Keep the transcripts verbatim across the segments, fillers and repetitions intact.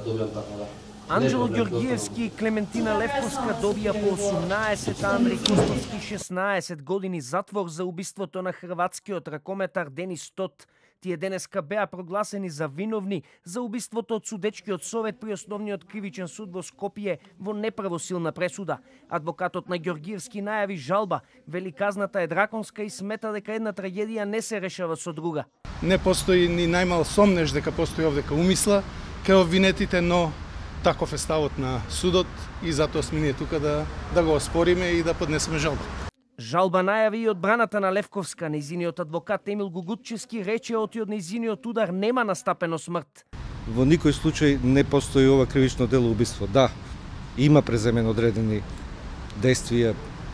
Анđело Ѓоргиевски и Клементина Левковска добија по осумнаесет, а Андреј Костовски шеснаесет години затвор за убиството на хрватскиот ракометар Денис Тот. Тие денеска беа прогласени за виновни за убиството од судечкиот совет при основниот кривичен суд во Скопје во неправосилна пресуда. Адвокатот на Ѓоргиевски најави жалба, вели казната е драконска и смета дека една трагедија не се решава со друга. Не постои ни најмал сомнеж дека постои овдека умисла кај обвинетите, но таков е ставот на судот и затоа сме ние тука да, да го оспориме и да поднесеме жалба. Жалба најави и одбраната на Левковска. Нејзиниот адвокат Емил Гугутчевски рече оти од нејзиниот удар нема настапено смрт. Во никој случај не постои ова кривично дело убиство. Да, има преземено одредени действија,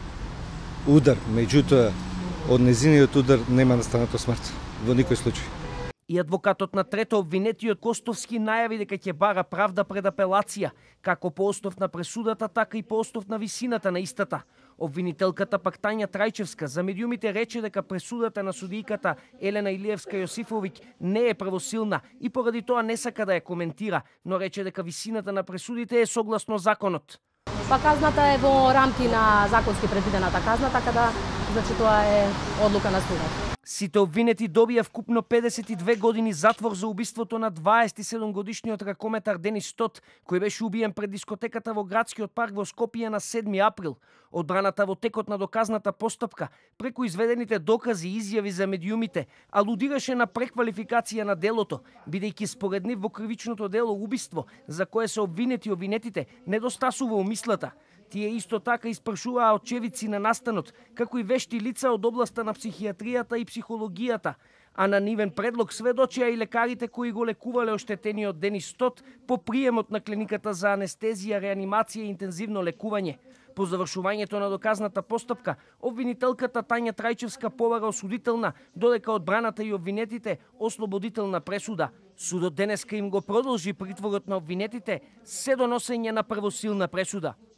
удар, меѓутоа од нејзиниот удар нема настанато смрт. Во никој случај. И адвокатот на трето обвинетиот Костовски најави дека ќе бара правда пред апелација, како по основ на пресудата, така и по основ на висината на истата. Обвинителката пак Тања Трајчевска за медиумите рече дека пресудата на судијката Елена Илиевска Јосифовиќ не е правосилна и поради тоа не сака да ја коментира, но рече дека висината на пресудите е согласно законот. Па казната е во рамки на законски предвидената казна, така да значи тоа е одлука на судот. Сите обвинети добија вкупно педесет и две години затвор за убиството на дваесет и седум годишниот ракометар Денис Тот, кој беше убиен пред дискотеката во градскиот парк во Скопје на седми април. Одбраната во текот на доказната постапка, преку изведените докази и изјави за медиумите, алудираше на преквалификација на делото, бидејќи според нив во кривичното дело убиство, за кое се обвинети обвинетите, недостасува умислата. Тие исто така испрашуваа очевидци на настанот, како и вешти лица од областа на психијатријата и психологијата, а на нивен предлог сведочеа и лекарите кои го лекувале оштетениот Денис Тот по приемот на клиниката за анестезија, реанимација и интензивно лекување. По завршувањето на доказната постапка, обвинителката Тања Трајчевска побара осудителна, додека одбраната и обвинетите ослободителна пресуда. Судот денеска им го продолжи притворот на обвинетите се до носење на правосилна пресуда.